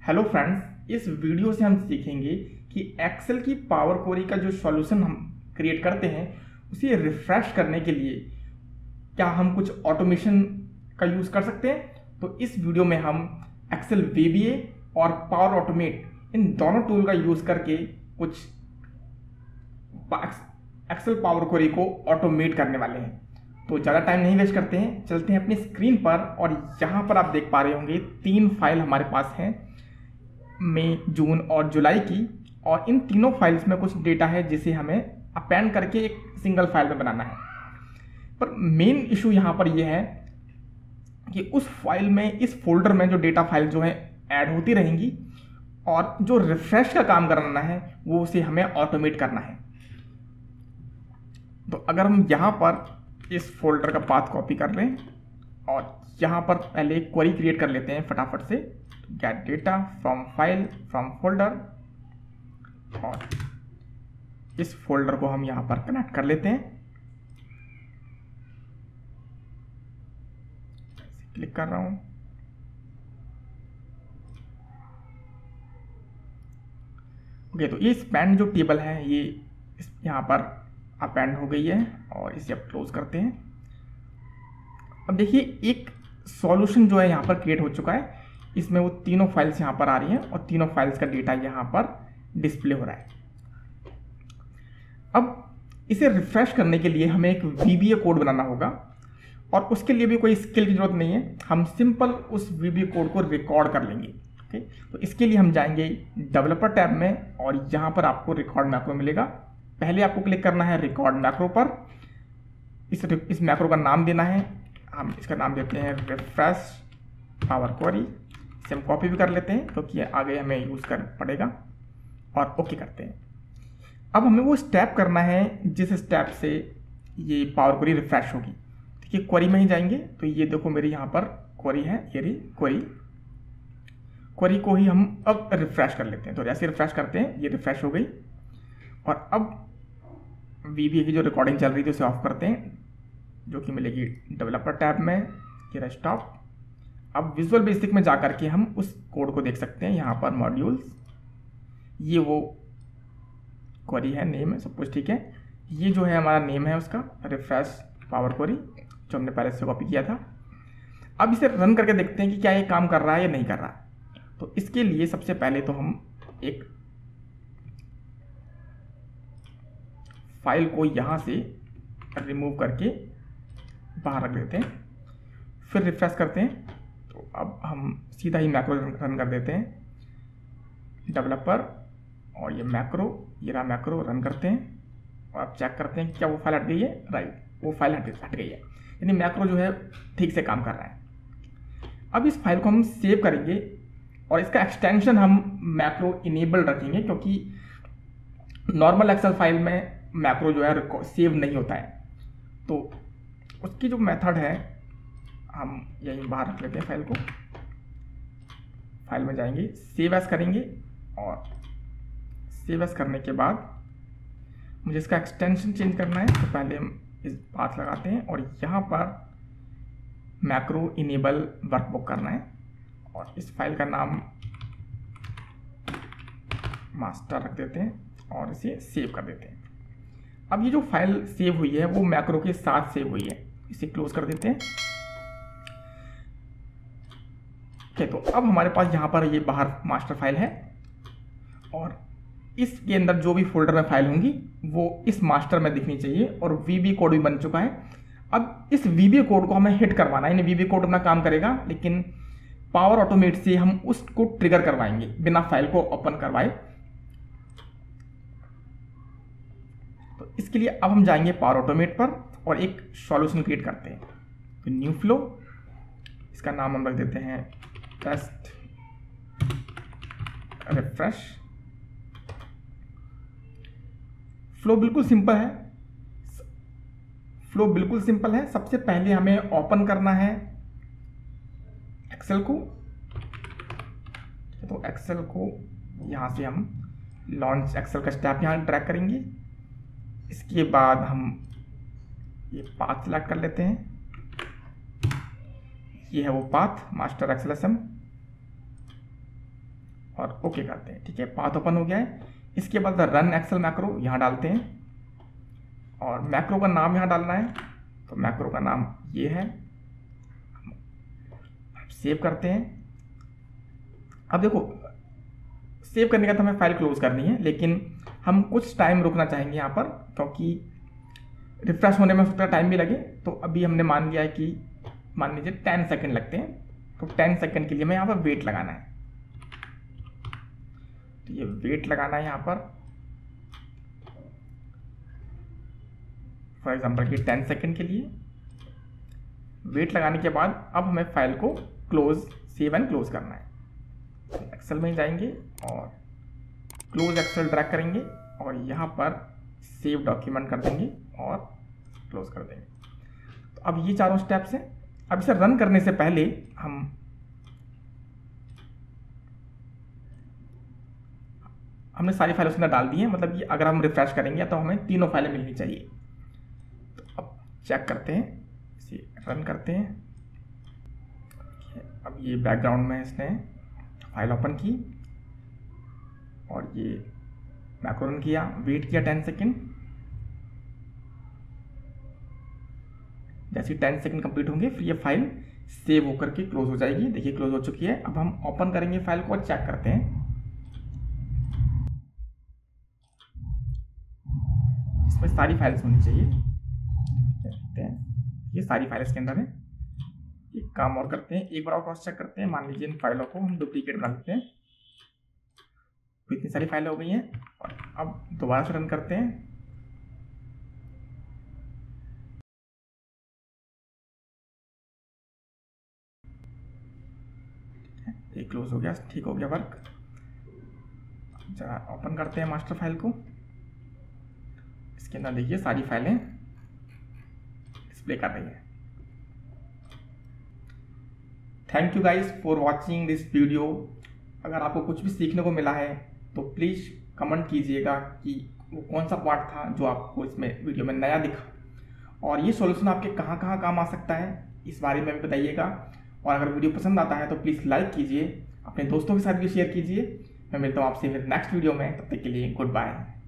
Hello friends, इस video से हम सीखेंगे कि एक्सेल की पावर क्वेरी का जो सॉल्यूशन हम क्रिएट करते हैं उसे रिफ्रेश करने के लिए क्या हम कुछ ऑटोमेशन का यूज़ कर सकते हैं। तो इस वीडियो में हम एक्सेल वीबीए और पावर ऑटोमेट इन दोनों टूल का यूज़ करके कुछ एक्सेल पावर क्वेरी को ऑटोमेट करने वाले हैं। तो ज़्यादा टाइम नहीं वेस्ट करते हैं, चलते हैं अपनी स्क्रीन पर और यहाँ पर आप देख पा रहे होंगे 3 फाइल हमारे पास हैं, मई, जून और जुलाई की। और इन तीनों फाइल्स में कुछ डेटा है जिसे हमें अपेंड करके एक सिंगल फाइल में बनाना है। पर मेन इशू यहाँ पर यह है कि उस फाइल में, इस फोल्डर में जो डेटा फाइल जो है ऐड होती रहेंगी और जो रिफ्रेश का काम करना है वो उसे हमें ऑटोमेट करना है। तो अगर हम यहाँ पर इस फोल्डर का पाथ कॉपी कर लें और यहाँ पर पहले एक क्वेरी क्रिएट कर लेते हैं फटाफट से, get data from file from folder, और इस फोल्डर को हम यहाँ पर कनेक्ट कर लेते हैं। क्लिक कर रहा हूँ। ओके, तो ये स्पैन जो टेबल है ये यहाँ पर अपेंड हो गई है और इसे अब क्लोज करते हैं। अब देखिए एक सॉल्यूशन जो है यहाँ पर क्रिएट हो चुका है। इसमें वो तीनों फाइल्स यहाँ पर आ रही हैं और तीनों फाइल्स का डेटा यहाँ पर डिस्प्ले हो रहा है। अब इसे रिफ्रेश करने के लिए हमें एक वीबीए कोड बनाना होगा और उसके लिए भी कोई स्किल की जरूरत नहीं है, हम सिंपल उस वीबीए कोड को रिकॉर्ड कर लेंगे। ओके, तो इसके लिए हम जाएंगे डेवलपर टैब में और यहाँ पर आपको रिकॉर्ड मैक्रो मिलेगा। पहले आपको क्लिक करना है रिकॉर्ड मैक्रो पर। इस मैक्रो का नाम देना है, हम इसका नाम देते हैं रिफ्रेश पावर क्वेरी। इसे हम कॉपी भी कर लेते हैं क्योंकि आगे हमें यूज़ कर पड़ेगा, और ओके करते हैं। अब हमें वो स्टेप करना है जिस स्टेप से ये पावर क्वेरी रिफ्रेश होगी। देखिए क्वेरी में ही जाएंगे तो ये देखो मेरी यहाँ पर क्वेरी है, ये रही क्वेरी को ही हम अब रिफ्रेश कर लेते हैं। तो जैसे रिफ्रेश करते हैं ये रिफ्रेश हो गई और अब वीबीए की जो रिकॉर्डिंग चल रही थी उसे ऑफ करते हैं, जो कि मिलेगी डेवलपर टैब में। ये स्टॉप। अब विजुअल बेसिक में जाकर के हम उस कोड को देख सकते हैं। यहाँ पर मॉड्यूल्स, ये वो क्वेरी है, नेम है, सब कुछ ठीक है। ये जो है हमारा नेम है उसका, रिफ्रेश पावर क्वेरी, जो हमने पहले से कॉपी किया था। अब इसे रन करके देखते हैं कि क्या ये काम कर रहा है या नहीं कर रहा। तो इसके लिए सबसे पहले तो हम एक फाइल को यहाँ से रिमूव करके बाहर रख देते हैं, फिर रिफ्रेश करते हैं। तो अब हम सीधा ही मैक्रो रन कर देते हैं, डेवलपर, और ये मैक्रो, ये रहा मैक्रो, रन करते हैं और अब चेक करते हैं क्या वो फाइल हट गई है। राइट, वो फाइल हट गई है, यानी मैक्रो जो है ठीक से काम कर रहा है। अब इस फाइल को हम सेव करेंगे और इसका एक्सटेंशन हम मैक्रो इनेबल रखेंगे, क्योंकि नॉर्मल एक्सेल फाइल में मैक्रो जो है सेव नहीं होता है। तो उसकी जो मेथड है हम यहीं बाहर रख लेते हैं फाइल को। फाइल में जाएंगे, सेव एज करेंगे और सेव एज करने के बाद मुझे इसका एक्सटेंशन चेंज करना है। तो पहले हम इस पाथ लगाते हैं और यहाँ पर मैक्रो इनेबल वर्कबुक करना है और इस फाइल का नाम मास्टर रख देते हैं और इसे सेव कर देते हैं। अब ये जो फाइल सेव हुई है वो मैक्रो के साथ सेव हुई है, इसे क्लोज कर देते हैं। ओके, तो अब हमारे पास यहाँ पर ये बाहर मास्टर फाइल है और इसके अंदर जो भी फोल्डर में फाइल होंगी वो इस मास्टर में दिखनी चाहिए और वीबी कोड भी बन चुका है। अब इस वीबी कोड को हमें हिट करवाना है, यानी वीबी कोड अपना काम करेगा लेकिन पावर ऑटोमेट से हम उसको ट्रिगर करवाएंगे बिना फाइल को ओपन करवाए। तो इसके लिए अब हम जाएंगे पावर ऑटोमेट पर और एक सॉल्यूशन क्रिएट करते हैं। तो न्यू फ्लो, इसका नाम हम रख देते हैं टेस्ट रिफ्रेश। फ्लो बिल्कुल सिंपल है। सबसे पहले हमें ओपन करना है एक्सेल को। तो एक्सेल को यहाँ से हम लॉन्च एक्सेल का स्टेप यहाँ ड्रैग करेंगे। इसके बाद हम ये पाथ सेलेक्ट कर लेते हैं, ये है वो पाथ मास्टर एक्सेल एसएम। और ओके करते हैं। ठीक है, पाथ ओपन हो गया है। इसके बाद रन एक्सेल मैक्रो यहाँ डालते हैं और मैक्रो का नाम यहाँ डालना है। तो मैक्रो का नाम ये है, सेव करते हैं। अब देखो सेव करने का तो हमें फाइल क्लोज करनी है, लेकिन हम कुछ टाइम रुकना चाहेंगे यहाँ पर, क्योंकि रिफ्रेश होने में उसका टाइम भी लगे। तो अभी हमने मान लिया है कि मान लीजिए 10 सेकंड लगते हैं, तो 10 सेकंड के लिए हमें यहाँ पर वेट लगाना है। तो ये वेट लगाना है यहाँ पर, फॉर एग्जांपल कि 10 सेकंड के लिए वेट लगाने के बाद अब हमें फाइल को सेव एंड क्लोज करना है। एक्सेल में जाएंगे और क्लोज एक्सेल ड्रैग करेंगे और यहाँ पर सेव डॉक्यूमेंट कर देंगे और क्लोज कर देंगे। तो अब ये चारों स्टेप्स हैं। अब इसे रन करने से पहले हमने सारी फाइलें उसमें डाल दी हैं, मतलब कि अगर हम रिफ्रेश करेंगे तो हमें तीनों फाइलें मिलनी चाहिए। तो अब चेक करते हैं, इसे रन करते हैं। अब ये बैकग्राउंड में इसने फाइल ओपन की और ये मैक्रो रन किया, वेट किया 10 सेकेंड। जैसे 10 सेकेंड कंप्लीट होंगे फिर ये फाइल सेव होकर के क्लोज हो जाएगी। देखिए क्लोज हो चुकी है। अब हम ओपन करेंगे फाइल को और चेक करते हैं। इसमें सारी फाइल्स होनी चाहिए, देखते हैं ये सारी फाइल्स के अंदर है। एक काम और करते हैं, एक बार और क्रॉस चेक करते हैं। मान लीजिए इन फाइलों को हम डुप्लीकेट बना लेते हैं। तो इतनी सारी फाइलें हो गई हैं और अब दोबारा से रन करते हैं। ये क्लोज हो गया, ठीक हो गया वर्क। जरा ओपन करते हैं मास्टर फाइल को। इसके अंदर देखिए सारी फाइलें डिस्प्ले कर रही है। Thank you guys for watching this video. अगर आपको कुछ भी सीखने को मिला है तो प्लीज़ कमेंट कीजिएगा कि वो कौन सा पार्ट था जो आपको इसमें वीडियो में नया दिखा, और ये सॉल्यूशन आपके कहाँ कहाँ काम आ सकता है इस बारे में भी बताइएगा। और अगर वीडियो पसंद आता है तो प्लीज़ लाइक कीजिए, अपने दोस्तों के साथ भी शेयर कीजिए। मैं मिलता हूँ आपसे फिर नेक्स्ट वीडियो में, तब तक के लिए गुड बाय।